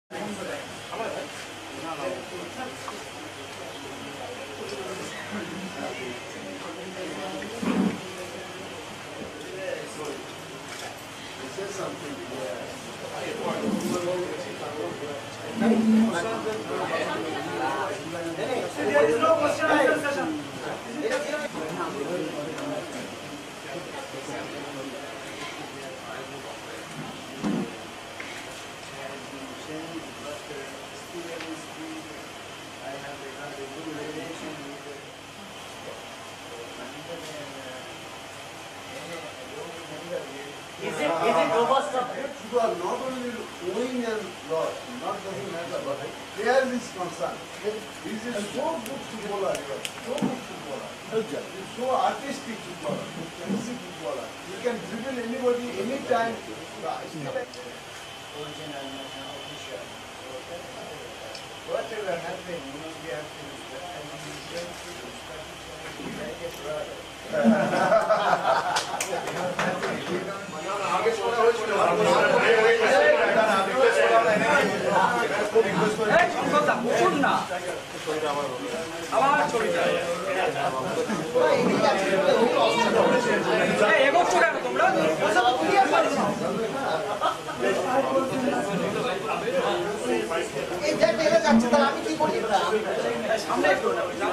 There is no question and answer session. Is it robust subject? You are not only owing and loss, not doesn't matter, but prayer is concerned. This is so good footballer, so good footballer. So artistic footballer, fancy footballer. You can dribble anybody, anytime. Whatever happens, we have to সামনে